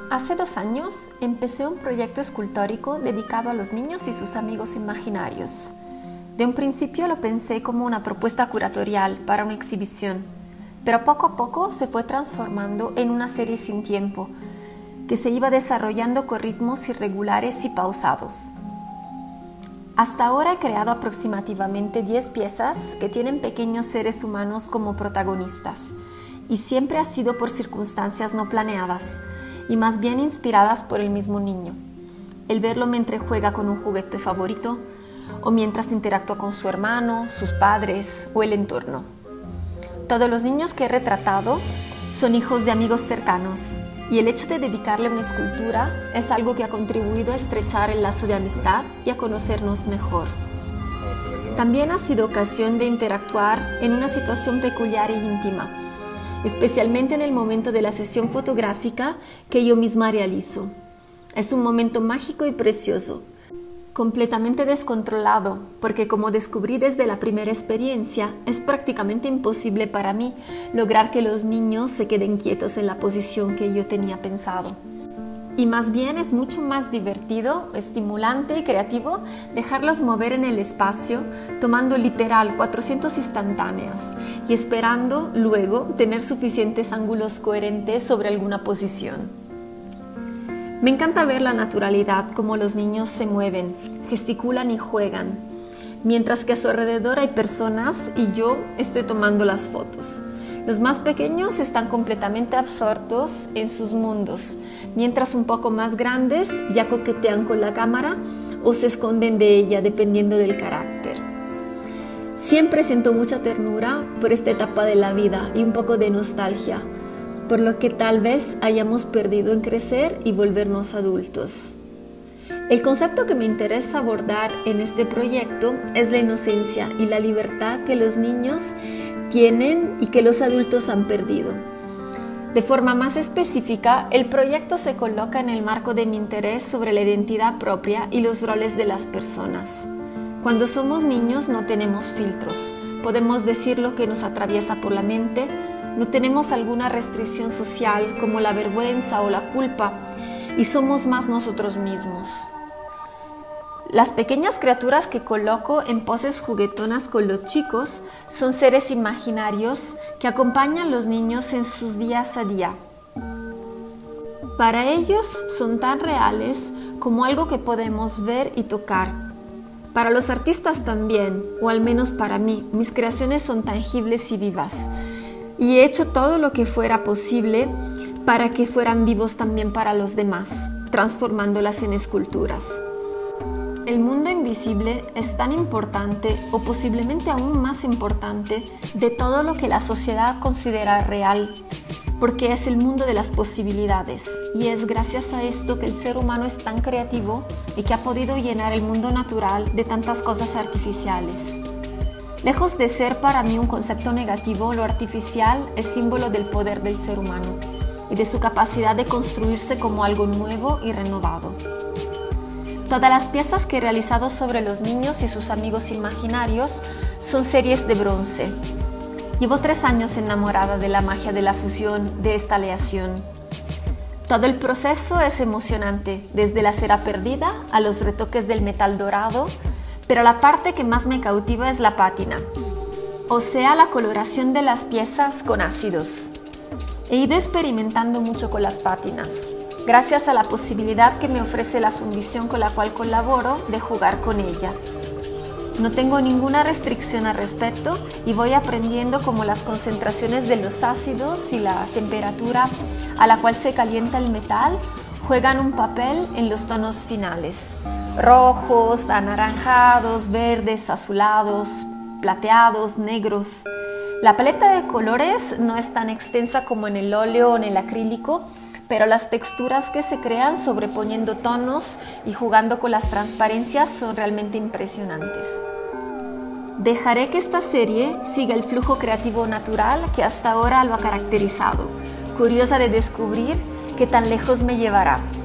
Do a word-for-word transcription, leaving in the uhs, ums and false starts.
Hace dos años empecé un proyecto escultórico dedicado a los niños y sus amigos imaginarios. De un principio lo pensé como una propuesta curatorial para una exhibición, pero poco a poco se fue transformando en una serie sin tiempo, que se iba desarrollando con ritmos irregulares y pausados. Hasta ahora he creado aproximadamente diez piezas que tienen pequeños seres humanos como protagonistas, y siempre ha sido por circunstancias no planeadas, y más bien inspiradas por el mismo niño. El verlo mientras juega con un juguete favorito, o mientras interactúa con su hermano, sus padres o el entorno. Todos los niños que he retratado son hijos de amigos cercanos, y el hecho de dedicarle una escultura es algo que ha contribuido a estrechar el lazo de amistad y a conocernos mejor. También ha sido ocasión de interactuar en una situación peculiar e íntima, especialmente en el momento de la sesión fotográfica que yo misma realizo. Es un momento mágico y precioso, completamente descontrolado, porque como descubrí desde la primera experiencia, es prácticamente imposible para mí lograr que los niños se queden quietos en la posición que yo tenía pensado. Y más bien es mucho más divertido, estimulante y creativo dejarlos mover en el espacio, tomando literal cuatrocientas instantáneas y esperando luego tener suficientes ángulos coherentes sobre alguna posición. Me encanta ver la naturalidad, cómo los niños se mueven, gesticulan y juegan, mientras que a su alrededor hay personas y yo estoy tomando las fotos. Los más pequeños están completamente absortos en sus mundos, mientras un poco más grandes ya coquetean con la cámara o se esconden de ella dependiendo del carácter. Siempre siento mucha ternura por esta etapa de la vida y un poco de nostalgia, por lo que tal vez hayamos perdido en crecer y volvernos adultos. El concepto que me interesa abordar en este proyecto es la inocencia y la libertad que los niños tienen y que los adultos han perdido. De forma más específica, el proyecto se coloca en el marco de mi interés sobre la identidad propia y los roles de las personas. Cuando somos niños no tenemos filtros, podemos decir lo que nos atraviesa por la mente, no tenemos alguna restricción social como la vergüenza o la culpa y somos más nosotros mismos. Las pequeñas criaturas que coloco en poses juguetonas con los chicos son seres imaginarios que acompañan a los niños en sus días a día. Para ellos son tan reales como algo que podemos ver y tocar. Para los artistas también, o al menos para mí, mis creaciones son tangibles y vivas. Y he hecho todo lo que fuera posible para que fueran vivos también para los demás, transformándolas en esculturas. El mundo invisible es tan importante, o posiblemente aún más importante, de todo lo que la sociedad considera real, porque es el mundo de las posibilidades, y es gracias a esto que el ser humano es tan creativo y que ha podido llenar el mundo natural de tantas cosas artificiales. Lejos de ser para mí un concepto negativo, lo artificial es símbolo del poder del ser humano y de su capacidad de construirse como algo nuevo y renovado. Todas las piezas que he realizado sobre los niños y sus amigos imaginarios son series de bronce. Llevo tres años enamorada de la magia de la fusión de esta aleación. Todo el proceso es emocionante, desde la cera perdida a los retoques del metal dorado, pero la parte que más me cautiva es la pátina, o sea, la coloración de las piezas con ácidos. He ido experimentando mucho con las pátinas, gracias a la posibilidad que me ofrece la fundición con la cual colaboro de jugar con ella. No tengo ninguna restricción al respecto y voy aprendiendo cómo las concentraciones de los ácidos y la temperatura a la cual se calienta el metal juegan un papel en los tonos finales. Rojos, anaranjados, verdes, azulados, plateados, negros. La paleta de colores no es tan extensa como en el óleo o en el acrílico, pero las texturas que se crean sobreponiendo tonos y jugando con las transparencias son realmente impresionantes. Dejaré que esta serie siga el flujo creativo natural que hasta ahora lo ha caracterizado, curiosa de descubrir qué tan lejos me llevará.